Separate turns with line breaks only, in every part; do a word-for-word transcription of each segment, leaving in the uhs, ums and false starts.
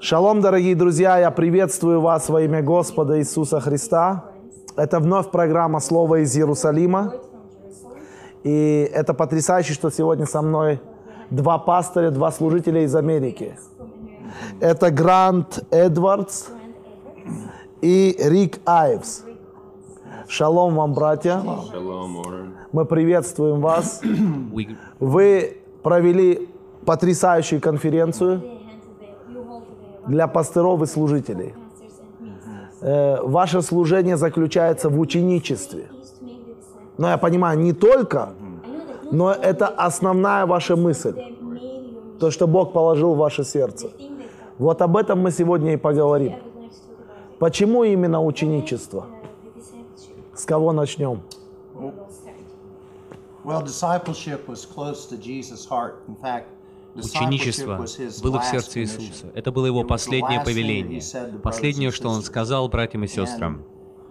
Шалом, дорогие друзья, я приветствую вас во имя Господа Иисуса Христа. Это вновь программа «Слово из Иерусалима». И это потрясающе, что сегодня со мной два пастыря, два служителя из Америки. Это Грант Эдвардс и Рик Айвс. Шалом вам, братья. Мы приветствуем вас. Вы провели потрясающую конференцию для пастыров и служителей. Ваше служение заключается в ученичестве. Но я понимаю, не только, но это основная ваша мысль. То, что Бог положил в ваше сердце. Вот об этом мы сегодня и поговорим. Почему именно ученичество? С кого начнем?
Ученичество было в сердце Иисуса. Это было Его последнее повеление. Последнее, что Он сказал братьям и сестрам.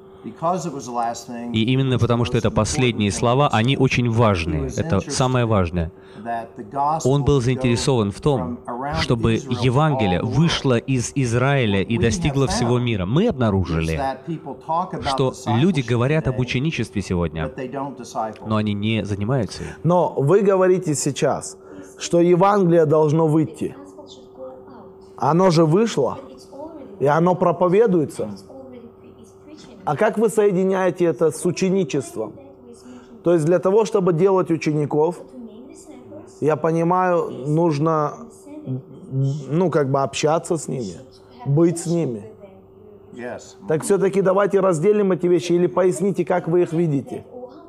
И именно потому, что это последние слова, они очень важные. Это самое важное. Он был заинтересован в том, чтобы Евангелие вышло из Израиля и достигло всего мира. Мы обнаружили, что люди говорят об ученичестве сегодня, но они не занимаются им.
Но вы говорите сейчас, что Евангелие должно выйти. Оно же вышло, и оно проповедуется. А как вы соединяете это с ученичеством? То есть для того, чтобы делать учеников, я понимаю, нужно, ну, как бы общаться с ними, быть с ними. Так все-таки давайте разделим эти вещи или поясните, как вы их видите.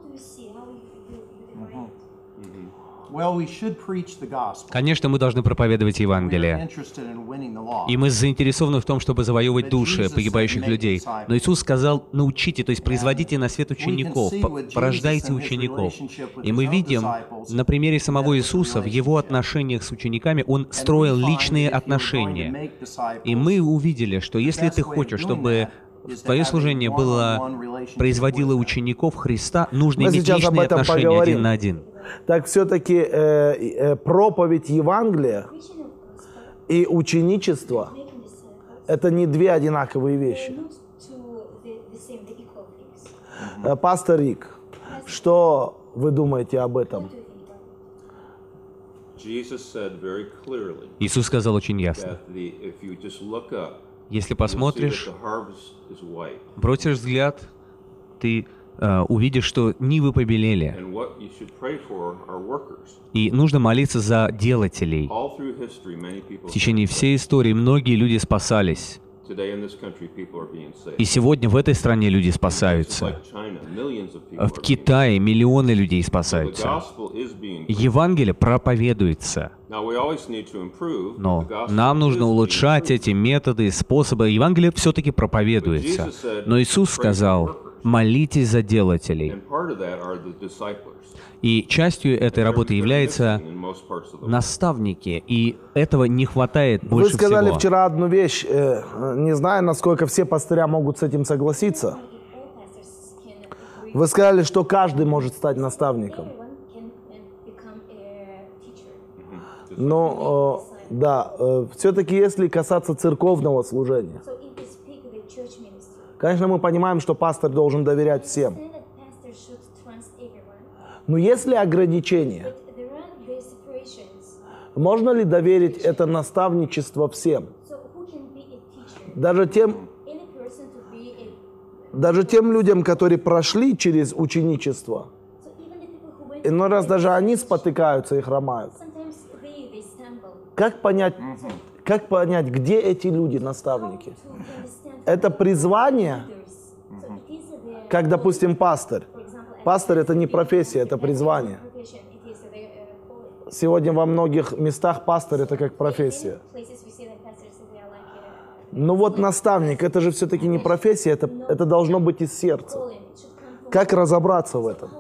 Конечно, мы должны проповедовать Евангелие. И мы заинтересованы в том, чтобы завоевывать души погибающих людей. Но Иисус сказал, научите, то есть производите на свет учеников, порождайте учеников. И мы видим на примере самого Иисуса, в Его отношениях с учениками, Он строил личные отношения. И мы увидели, что если ты хочешь, чтобы твое служение было, производило учеников Христа, нужно иметь личные отношения поговорим. один на один.
Так все-таки э, э, проповедь Евангелия и ученичество — это не две одинаковые вещи. Э, пастор Рик, что вы думаете об этом?
Иисус сказал очень ясно. Если посмотришь, бросишь взгляд, ты Uh, увидишь, что нивы побелели. И нужно молиться за делателей. В течение всей истории многие люди спасались. И сегодня в этой стране люди спасаются. В Китае миллионы людей спасаются. Евангелие проповедуется. Но нам нужно улучшать эти методы, способы. Евангелие все-таки проповедуется. Но Иисус сказал: молитесь за делателей. И частью этой работы являются наставники, и этого не хватает больше всего.
Вы сказали вчера одну вещь, не знаю, насколько все пастыря могут с этим согласиться. Вы сказали, что каждый может стать наставником. Но, да, все-таки если касаться церковного служения, конечно, мы понимаем, что пастор должен доверять всем. Но есть ли ограничения? Можно ли доверить это наставничество всем? Даже тем, даже тем людям, которые прошли через ученичество, иной раз даже они спотыкаются и хромают. Как понять, как понять, где эти люди, наставники? Это призвание, как, допустим, пастырь. Пастырь — это не профессия, это призвание. Сегодня во многих местах пастырь — это как профессия. Но вот наставник — это же все-таки не профессия, это, это должно быть из сердца. Как разобраться в этом?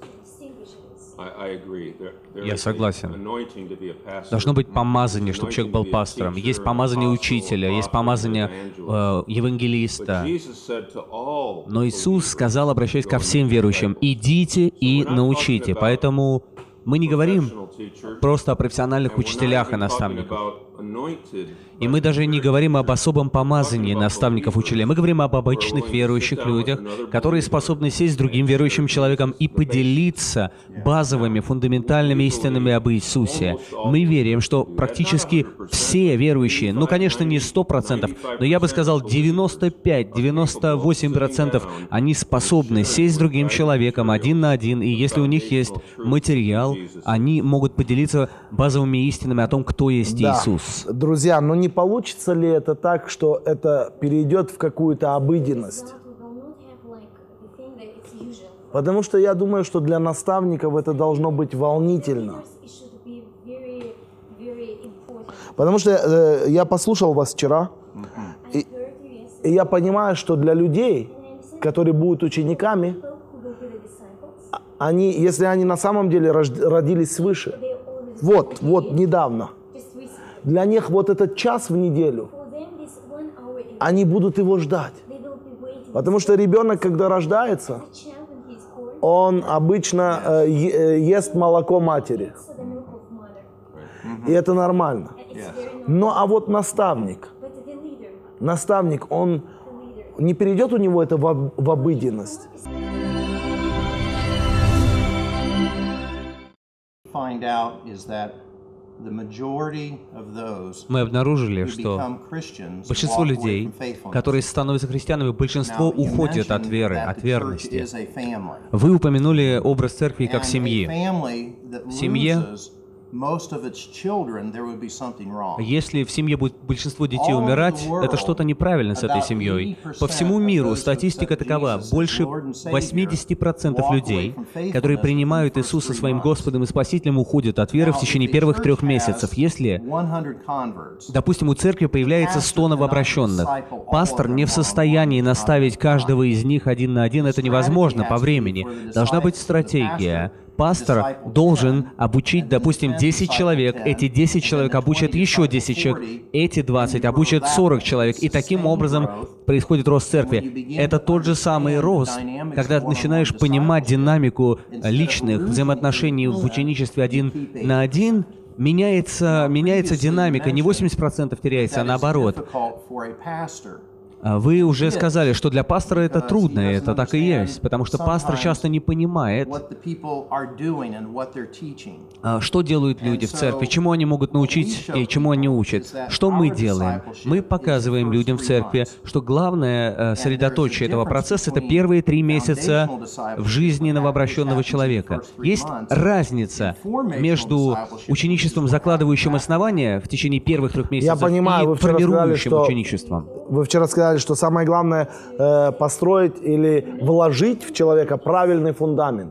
Я согласен. Должно быть помазание, чтобы человек был пастором. Есть помазание учителя, есть помазание э, евангелиста. Но Иисус сказал, обращаясь ко всем верующим: идите и научите. Поэтому мы не говорим просто о профессиональных учителях и наставниках. И мы даже не говорим об особом помазании наставников учителей. Мы говорим об обычных верующих людях, которые способны сесть с другим верующим человеком и поделиться базовыми, фундаментальными истинами об Иисусе. Мы верим, что практически все верующие, ну, конечно, не сто процентов, но я бы сказал девяносто пять — девяносто восемь процентов, они способны сесть с другим человеком один на один, и если у них есть материал, они могут поделиться базовыми истинами о том, кто есть
Да.
Иисус.
Друзья, но не получится ли это так, что это перейдет в какую-то обыденность? Потому что я думаю, что для наставников это должно быть волнительно. Потому что э, я послушал вас вчера, и, и я понимаю, что для людей, которые будут учениками, они, если они на самом деле рожд- родились свыше, вот, вот, недавно, для них вот этот час в неделю, они будут его ждать. Потому что ребенок, когда рождается, он обычно э, е- ест молоко матери. И это нормально. Ну а вот наставник, наставник, он не перейдет у него это в, об- в обыденность.
Find out is that the majority of those
Мы обнаружили,
who
что
become Christians
большинство
walk away
людей,
from faithfulness.
которые становятся христианами, большинство
Now, you
уходят от
mentioned
веры,
that
от
the church
верности.
is a family.
Вы упомянули образ церкви как
And a
семьи.
family that
семье
loses most of its children, there would be something wrong.
Если в семье будет большинство детей умирать, это что-то неправильно с этой семьей. По всему миру статистика такова. Больше восемьдесят процентов людей, которые принимают Иисуса своим Господом и Спасителем, уходят от веры в течение первых трех месяцев. Если, допустим, у церкви появляется сто новообращенных, пастор не в состоянии наставить каждого из них один на один, это невозможно по времени. Должна быть стратегия. Пастор должен обучить, допустим, десять человек, эти десять человек обучат еще десять человек, эти двадцать обучат сорок человек, и таким образом происходит рост церкви. Это тот же самый рост, когда ты начинаешь понимать динамику личных взаимоотношений в ученичестве один на один, меняется, меняется динамика, не восемьдесят процентов теряется, а наоборот. Вы уже сказали, что для пастора это трудно, и это так и есть, потому что пастор часто не понимает, что делают люди в церкви, чему они могут научить и чему они учат. Что мы делаем? Мы показываем людям в церкви, что главное средоточие этого процесса — это первые три месяца в жизни новообращенного человека. Есть разница между ученичеством, закладывающим основания в течение первых трех месяцев,
понимаю,
и формирующим ученичеством.
Вы вчера сказали, что самое главное э, построить или вложить в человека правильный фундамент,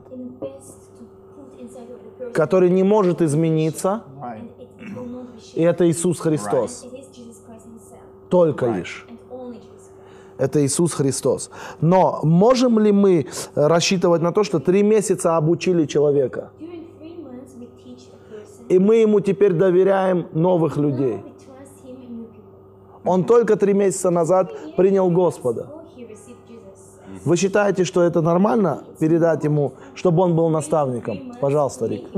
который не может измениться, и это Иисус Христос. Только лишь. Это Иисус Христос. Но можем ли мы рассчитывать на то, что три месяца обучили человека, и мы ему теперь доверяем новых людей? Он только три месяца назад принял Господа. Вы считаете, что это нормально передать ему, чтобы он был наставником? Пожалуйста, Рик.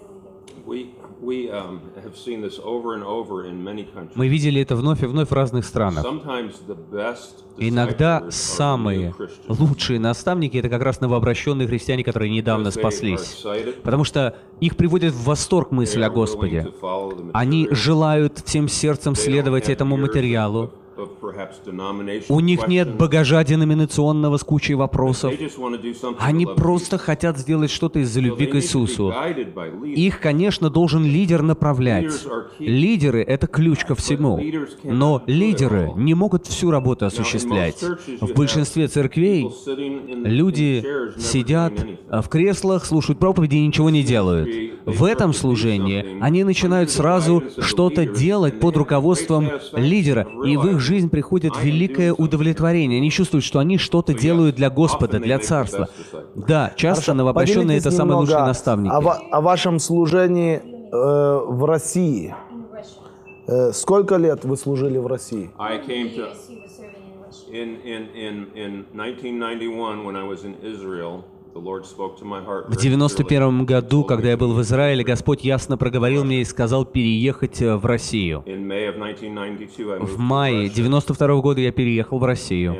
Мы видели это вновь и вновь в разных странах. Иногда самые лучшие наставники — это как раз новообращенные христиане, которые недавно спаслись. Потому что их приводит в восторг мысль о Господе. Они желают всем сердцем следовать этому материалу. У них нет багажа деноминационного с кучей вопросов. Они просто хотят сделать что-то из-за любви к Иисусу. Их, конечно, должен лидер направлять. Лидеры — это ключ ко всему. Но лидеры не могут всю работу осуществлять. В большинстве церквей люди сидят в креслах, слушают проповеди и ничего не делают. В этом служении они начинают сразу что-то делать под руководством лидера, и в их жизнь приходит великое удовлетворение. Они чувствуют, что они что-то делают для Господа, для Царства. Да, часто новообращенные — это самые лучшие наставники.
О, о вашем служении э, в России. Э, сколько лет вы служили в России?
In, in, in, in nineteen ninety-one, when I was in Israel,
В девяносто первом году, когда я был в Израиле, Господь ясно проговорил мне и сказал переехать в Россию. В мае девяносто второго года я переехал в Россию.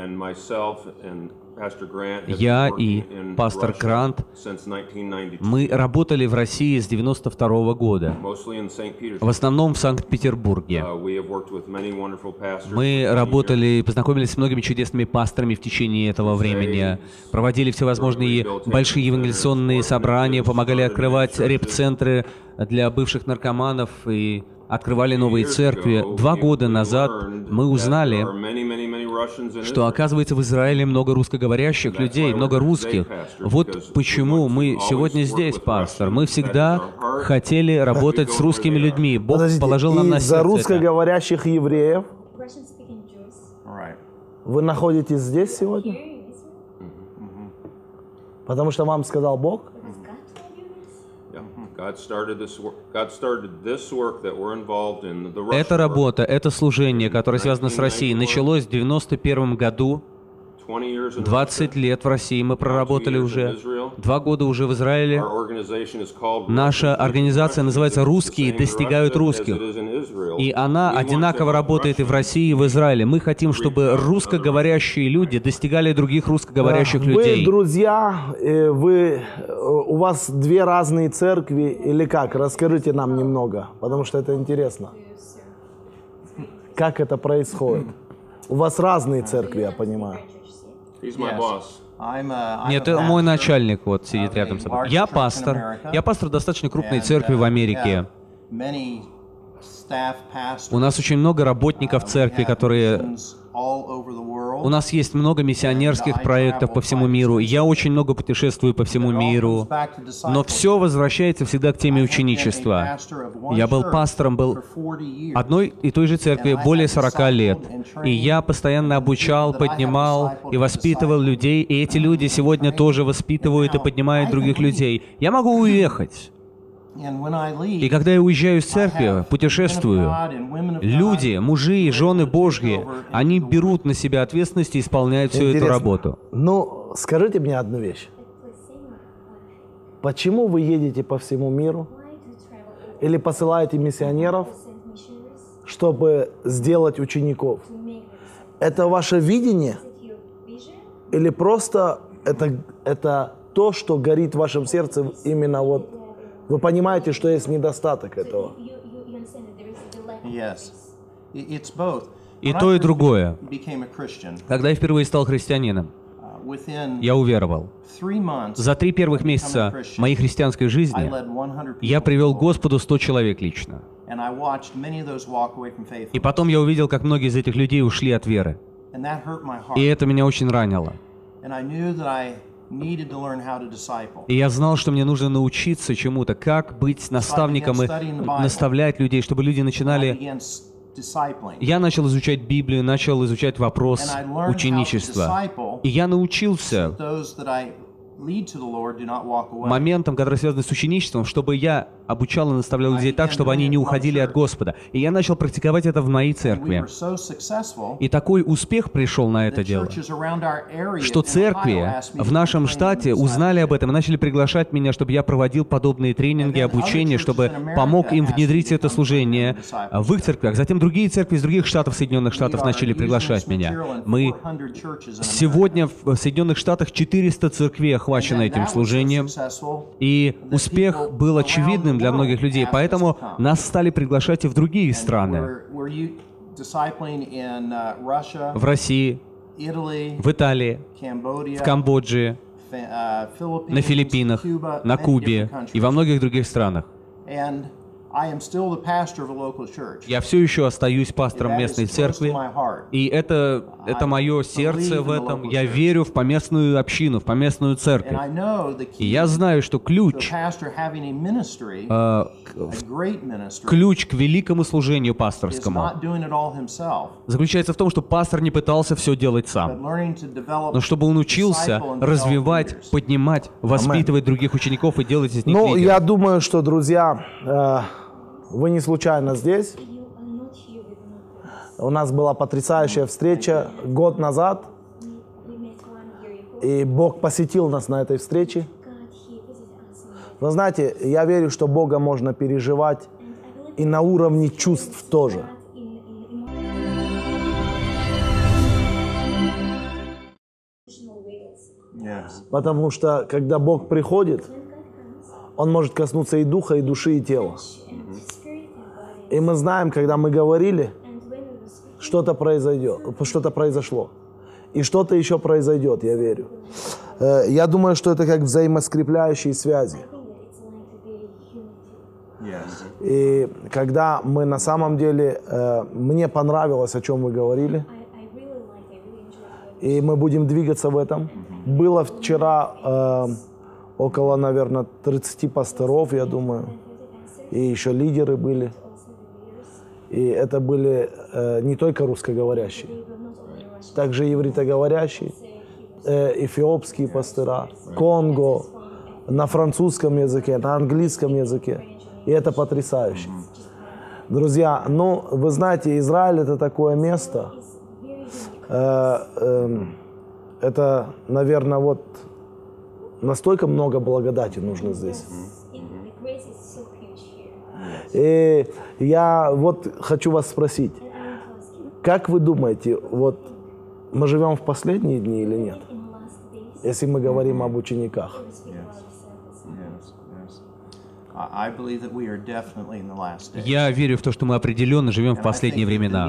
Я и пастор Грант, мы работали в России с девяносто второго года, в основном в Санкт-Петербурге. Мы работали и познакомились с многими чудесными пасторами в течение этого времени, проводили всевозможные большие евангелизационные собрания, помогали открывать реп-центры для бывших наркоманов и открывали новые церкви. Два года назад мы узнали, что, оказывается, в Израиле много русскоговорящих людей, много русских. Вот почему мы сегодня здесь, пастор. Мы всегда хотели работать с русскими людьми. Бог
Подождите,
положил нам на сердце
из-за
это.
русскоговорящих евреев вы находитесь здесь сегодня? Потому что вам сказал Бог?
Эта работа, это служение, которое связано с Россией, началось в девяносто первом году. двадцать лет в России мы проработали уже. Два года уже в Израиле. Наша организация называется «Русские достигают русских». И она одинаково работает и в России, и в Израиле. Мы хотим, чтобы русскоговорящие люди достигали других русскоговорящих людей.
Вы, друзья, э, вы, э, у вас две разные церкви или как? Расскажите нам немного, потому что это интересно. Как это происходит? У вас разные церкви, я понимаю.
Нет, это мой начальник вот сидит рядом со мной. Я пастор. Я пастор достаточно крупной церкви в Америке. У нас очень много работников церкви, которые... У нас есть много миссионерских проектов по всему миру. Я очень много путешествую по всему миру. Но все возвращается всегда к теме ученичества. Я был пастором был одной и той же церкви более сорока лет. И я постоянно обучал, поднимал и воспитывал людей. И эти люди сегодня тоже воспитывают и поднимают других людей. Я могу уехать. И когда я уезжаю из церкви, путешествую, люди, мужи и жены Божьи, они берут на себя ответственность и исполняют всю эту работу.
Ну, скажите мне одну вещь. Почему вы едете по всему миру или посылаете миссионеров, чтобы сделать учеников? Это ваше видение? Или просто это, это то, что горит в вашем сердце именно вот... Вы понимаете, что есть недостаток этого?
И то, и другое. Когда я впервые стал христианином, я уверовал. За три первых месяца моей христианской жизни я привел к Господу сто человек лично. И потом я увидел, как многие из этих людей ушли от веры. И это меня очень ранило. И я знал, что мне нужно научиться чему-то, как быть наставником и наставлять людей, чтобы люди начинали... Я начал изучать Библию, начал изучать вопрос ученичества. И я научился моментам, которые связаны с ученичеством, чтобы я обучал и наставлял людей так, чтобы они не уходили от Господа. И я начал практиковать это в моей церкви. И такой успех пришел на это дело, что церкви в нашем штате узнали об этом и начали приглашать меня, чтобы я проводил подобные тренинги, обучение, чтобы помог им внедрить это служение в их церквях. Затем другие церкви из других штатов Соединенных Штатов начали приглашать меня. Мы сегодня в Соединенных Штатах четыреста церквей охвачены этим служением, и успех был очевидным для многих людей, поэтому нас стали приглашать и в другие страны. В России, в Италии, в Камбодже, на Филиппинах, на Кубе и во многих других странах. Я все еще остаюсь пастором местной церкви, и это, это мое сердце в этом. Я верю в поместную общину, в поместную церковь. И я знаю, что ключ, э, ключ к великому служению пасторскому заключается в том, что пастор не пытался все делать сам, но чтобы он учился развивать, поднимать, воспитывать других учеников и делать из них
Ну,
лидеров.
я думаю, что, друзья, э, вы не случайно здесь. У нас была потрясающая встреча год назад. И Бог посетил нас на этой встрече. Вы знаете, я верю, что Бога можно переживать и на уровне чувств тоже. Потому что, когда Бог приходит, Он может коснуться и духа, и души, и тела. И мы знаем, когда мы говорили, что-то произойдет, что-то произошло. И что-то еще произойдет, я верю. Я думаю, что это как взаимоскрепляющие связи. И когда мы на самом деле, мне понравилось, о чем вы говорили, и мы будем двигаться в этом. Было вчера э, около, наверное, тридцати пасторов, я думаю, и еще лидеры были. И это были э, не только русскоговорящие, также ивритоговорящие, э, эфиопские пастыра, Конго, на французском языке, на английском языке. И это потрясающе. Друзья, ну, вы знаете, Израиль — это такое место, э, э, это, наверное, вот настолько много благодати нужно здесь. И я вот хочу вас спросить, как вы думаете, вот мы живем в последние дни или нет, если мы говорим об учениках?
Я верю в то, что мы определенно живем в последние времена.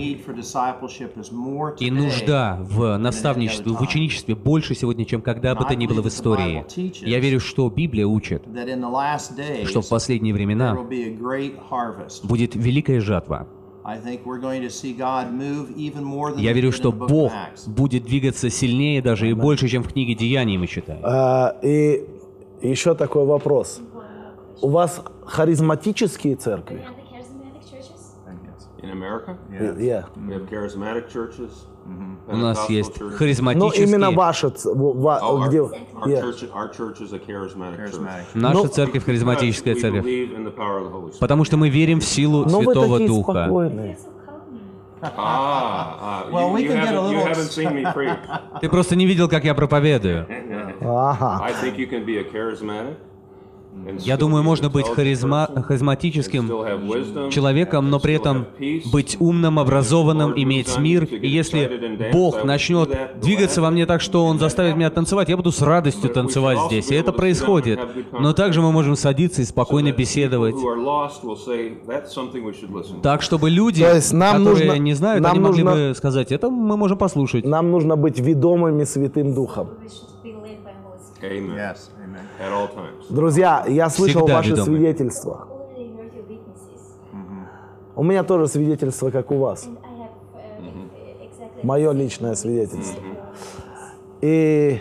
И нужда в наставничестве, в ученичестве больше сегодня, чем когда бы то ни было в истории. Я верю, что Библия учит, что в последние времена будет великая жатва. Я верю, что Бог будет двигаться сильнее даже и больше, чем в книге Деяний мы читаем.
А, и еще такой вопрос. У вас харизматические церкви? Yeah.
У нас есть
Ну,
харизматические...
именно ваша, ц- ва-
Oh,
где...
our, our,
Yeah.
church, our church is a charismatic church.
Наша
Ну,
церковь харизматическая
We
церковь.
believe in the power of the Holy Spirit.
Потому что мы верим в силу
Ну, вы
Святого
такие
Духа.
спокойные.
Ah, ah,
Well,
you,
we
you,
can get a
haven't, you
little-
haven't seen me preach.
Ты просто не видел, как я проповедую.
Ага.
I think you can be a charismatic. and
Я
still
думаю,
be an
можно быть
intelligent
харизма...
person,
харизматическим
still have wisdom,
человеком, но при
still
этом
have peace.
быть умным, образованным, иметь мир. И если Бог начнет двигаться во мне так, что Он заставит меня танцевать, я буду с радостью танцевать здесь. И это происходит. Но также мы можем садиться и спокойно беседовать.
Who are lost will say, "That's something we should listen to."
Так, чтобы люди,
То есть нам
которые
нужно-
не знают,
нам
они могли
нужно-
бы сказать, это мы можем послушать.
Нам нужно быть ведомыми Святым Духом.
Amen.
Yes, amen.
At all times.
Друзья, я слышал
Всегда
ваши
ведомы.
свидетельства. У меня тоже свидетельство, как у вас. Мое личное свидетельство. И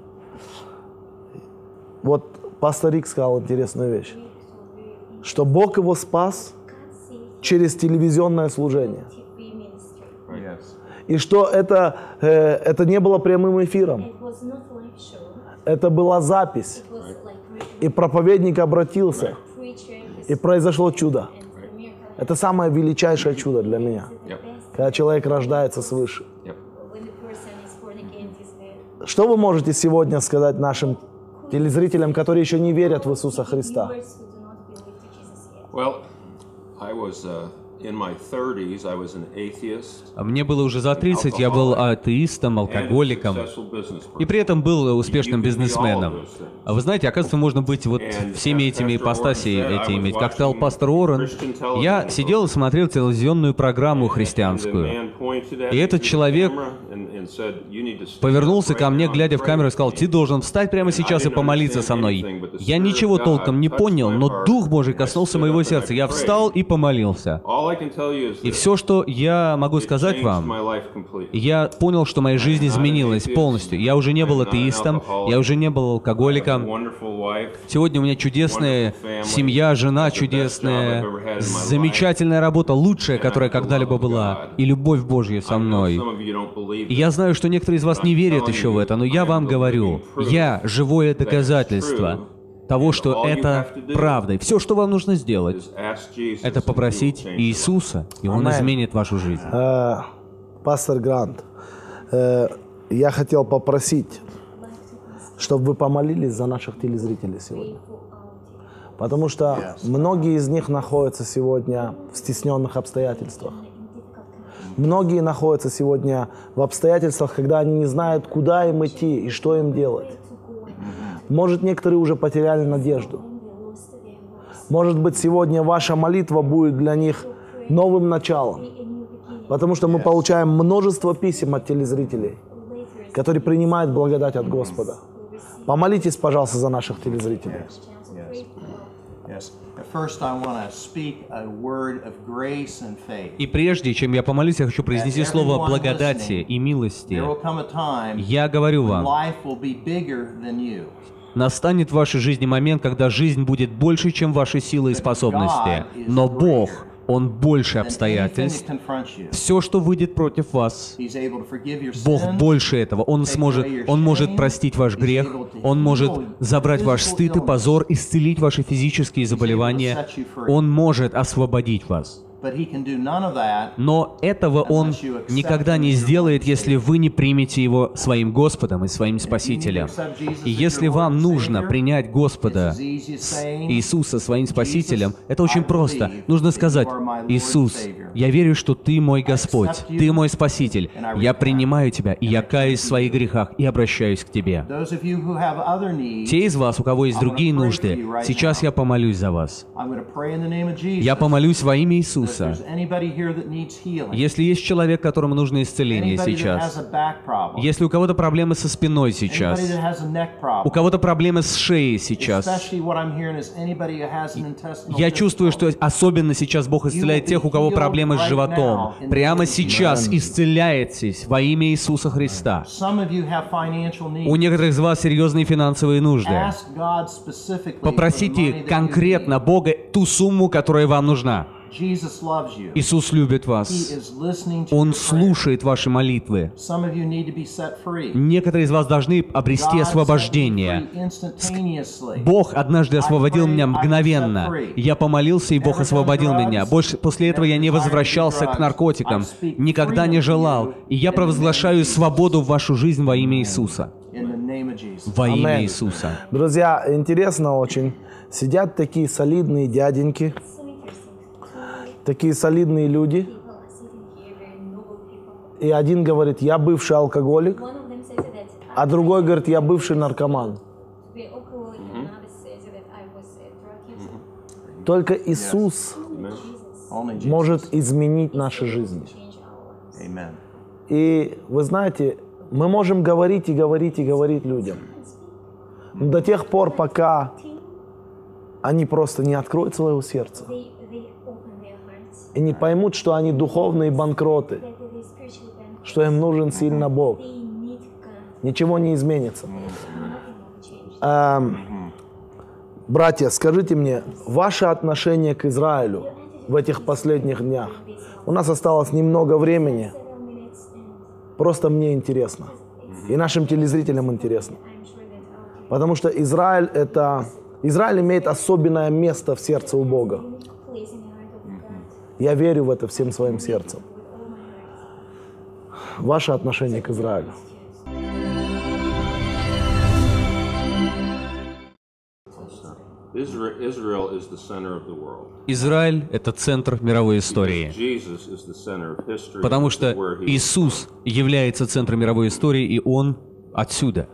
вот пастор Рик сказал интересную вещь, что Бог его спас через телевизионное служение.
Yes.
И что это, э, это не было прямым эфиром, это была запись. И проповедник обратился, и произошло чудо. Это самое величайшее чудо для меня,
Yep.
когда человек рождается свыше.
Yep.
Что вы можете сегодня сказать нашим телезрителям, которые еще не верят в Иисуса Христа?
Well, I was uh, in my thirties. I was an atheist
Мне было уже за тридцать, я был атеистом,
and a
алкоголиком.
successful business
И
person.
при этом был успешным
You can be all
бизнесменом.
of those things.
А вы знаете, оказывается, можно быть вот всеми этими ипостасями эти иметь. Как сказал пастор Уоррен, я сидел и смотрел телевизионную программу
And the
христианскую.
man pointed at
И
me
этот
to the
человек
camera and- and said, "You need to stand
Повернулся
up
ко
right
мне,
now and
глядя в
pray
камеру, и
with
сказал,
me."
ты должен встать прямо сейчас и помолиться со мной. Я ничего толком не понял, но Дух Божий коснулся моего сердца. Я встал и помолился.
All I can tell you is
И
this.
все, что я могу
It
сказать
changed
вам,
my life completely.
я понял, что моя жизнь изменилась полностью. Я уже не был атеистом, я уже не был алкоголиком.
Wonderful wife.
Сегодня у меня чудесная семья, жена чудесная, замечательная работа, лучшая, которая когда-либо была, и любовь Божья со мной.
Some of you don't believe
И я знаю, что некоторые из вас не верят еще в это, но я вам говорю, я живое доказательство того, что это правда. И все, что вам нужно сделать,
is ask Jesus
это
and he will
попросить
change your life.
Иисуса, и Он
Амен.
изменит вашу жизнь.
Э, Пастор Грант, э, я хотел попросить, чтобы вы помолились за наших телезрителей сегодня. Потому что многие из них находятся сегодня в стесненных обстоятельствах. Многие находятся сегодня в обстоятельствах, когда они не знают, куда им идти и что им делать. Может, некоторые уже потеряли надежду. Может быть, сегодня ваша молитва будет для них новым началом. Потому что мы получаем множество писем от телезрителей, которые принимают благодать от Господа. Помолитесь, пожалуйста, за наших телезрителей.
И прежде чем я помолюсь, я хочу произнести слово благодати и милости. Я говорю вам, настанет в вашей жизни момент, когда жизнь будет больше, чем ваши силы и способности. Но Бог, Он больше обстоятельств. Все, что выйдет против вас, Бог больше этого. Он сможет, Он может простить ваш грех, Он может забрать ваш стыд и позор, исцелить ваши физические заболевания. Он может освободить вас. Но этого Он никогда не сделает, если вы не примете Его своим Господом и своим Спасителем. И если вам нужно принять Господа Иисуса своим Спасителем, это очень просто. Нужно сказать: «Иисус, я верю, что Ты мой Господь, Ты мой Спаситель. Я принимаю Тебя, и я каюсь в своих грехах и обращаюсь к Тебе». Те из вас, у кого есть другие нужды, сейчас я помолюсь за вас. Я помолюсь во имя Иисуса. Если есть человек, которому нужно исцеление сейчас, если у кого-то проблемы со спиной сейчас, у кого-то проблемы с шеей сейчас, я чувствую, что особенно сейчас Бог исцеляет тех, у кого проблемы с животом. Прямо сейчас исцеляйтесь во имя Иисуса Христа. У некоторых из вас серьезные финансовые нужды. Попросите конкретно Бога ту сумму, которая вам нужна. Иисус любит вас. Он слушает ваши молитвы. Некоторые из вас должны обрести освобождение. Бог однажды освободил меня мгновенно. Я помолился, и Бог освободил меня. Больше после этого я не возвращался к наркотикам, никогда не желал. И я провозглашаю свободу в вашу жизнь во имя Иисуса. Во имя Иисуса.
Друзья, интересно очень. Сидят такие солидные дяденьки, такие солидные люди, и один говорит: я бывший алкоголик, а другой говорит: я бывший наркоман. Только Иисус может изменить наши жизни. И вы знаете, мы можем говорить и говорить и говорить людям, но до тех пор, пока они просто не откроют своего сердца и не поймут, что они духовные банкроты, что им нужен сильно Бог, ничего не изменится. Эм, братья, скажите мне, ваше отношение к Израилю в этих последних днях? У нас осталось немного времени. Просто мне интересно. И нашим телезрителям интересно. Потому что Израиль это... Израиль имеет особенное место в сердце у Бога. Я верю в это всем своим сердцем. Ваше отношение к Израилю?
Израиль — это центр мировой истории, потому что Иисус является центром мировой истории, и Он отсюда.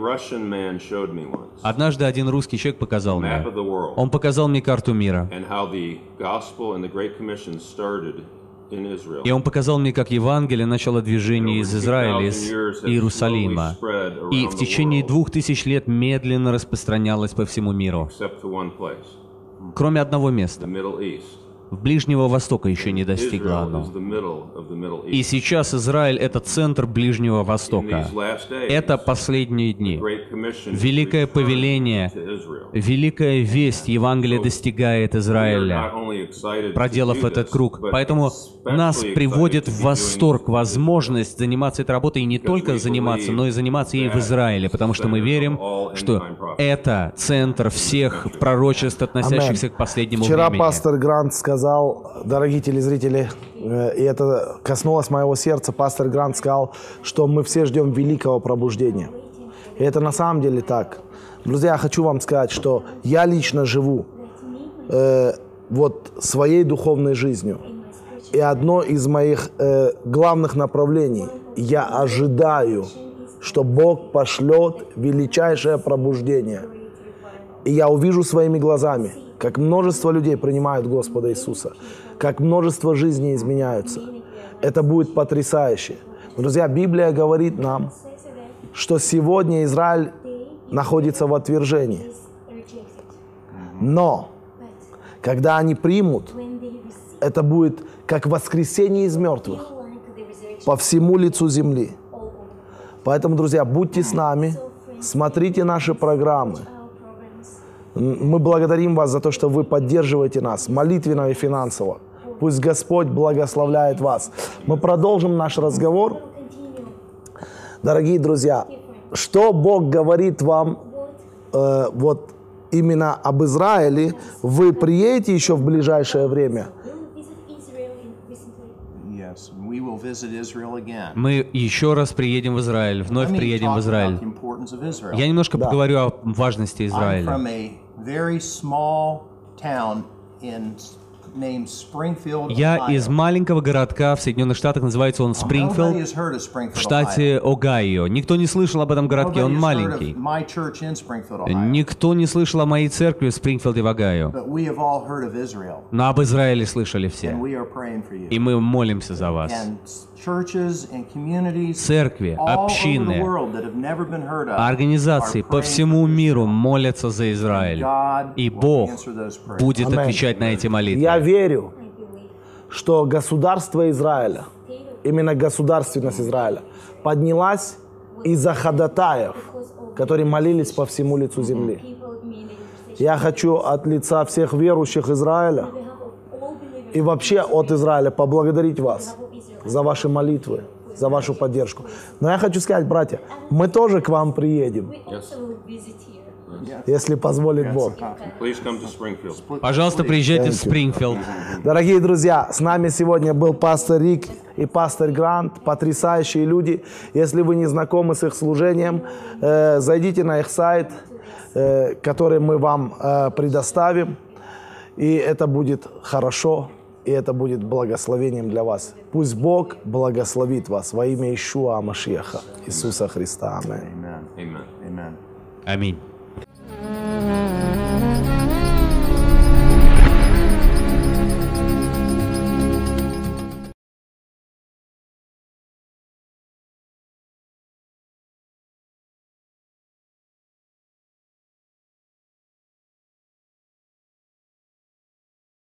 Однажды один русский человек показал мне, он показал мне карту мира, и он показал мне, как Евангелие начало движение из Израиля, из Иерусалима, и в течение двух тысяч лет медленно распространялось по всему миру, кроме одного места. В Ближнего Востока еще не достигло оно. И сейчас Израиль — это центр Ближнего Востока. Это последние дни. Великое повеление, великая весть Евангелия достигает Израиля, проделав этот круг. Поэтому нас приводит в восторг возможность заниматься этой работой, и не только заниматься, но и заниматься ей в Израиле, потому что мы верим, что это центр всех пророчеств, относящихся к последнему
Вчера
времени.
пастор Грант сказал, дорогие телезрители, и это коснулось моего сердца, пастор Грант сказал, что мы все ждем великого пробуждения. И это на самом деле так. Друзья, я хочу вам сказать, что я лично живу э, вот своей духовной жизнью. И одно из моих э, главных направлений, я ожидаю, что Бог пошлет величайшее пробуждение. И я увижу своими глазами, как множество людей принимают Господа Иисуса, как множество жизней изменяются. Это будет потрясающе. Друзья, Библия говорит нам, что сегодня Израиль находится в отвержении. Но, когда они примут, это будет как воскресение из мертвых по всему лицу земли. Поэтому, друзья, будьте с нами, смотрите наши программы. Мы благодарим вас за то, что вы поддерживаете нас молитвенно и финансово. Пусть Господь благословляет вас. Мы продолжим наш разговор. Дорогие друзья, что Бог говорит вам э, вот именно об Израиле, вы приедете еще в ближайшее время?
Мы еще раз приедем в Израиль, вновь приедем в Израиль. Я немножко
Да.
поговорю о важности Израиля. Я из маленького городка в Соединенных Штатах, называется он Спрингфилд, в штате Огайо. Никто не слышал об этом городке, он маленький. Никто не слышал о моей церкви в Спрингфилде в Огайо. Но об Израиле слышали все. И мы молимся за вас. Церкви, общины, организации по всему миру молятся за Израиль. И Бог будет
Аминь.
отвечать на эти молитвы.
Я верю, что государство Израиля, именно государственность Израиля, поднялась из-за ходатаев, которые молились по всему лицу земли. Я хочу от лица всех верующих Израиля и вообще от Израиля поблагодарить вас за ваши молитвы, за вашу поддержку. Но я хочу сказать, братья, мы тоже к вам приедем, если позволит Бог.
Please come to Springfield.
Пожалуйста, приезжайте в Спрингфилд.
Дорогие друзья, с нами сегодня был пастор Рик и пастор Грант, потрясающие люди. Если вы не знакомы с их служением, э, зайдите на их сайт, э, который мы вам э, предоставим, и это будет хорошо, и это будет благословением для вас. Пусть Бог благословит вас во имя Иешуа Машиаха, Иисуса Христа. Аминь.
Amen.
Аминь.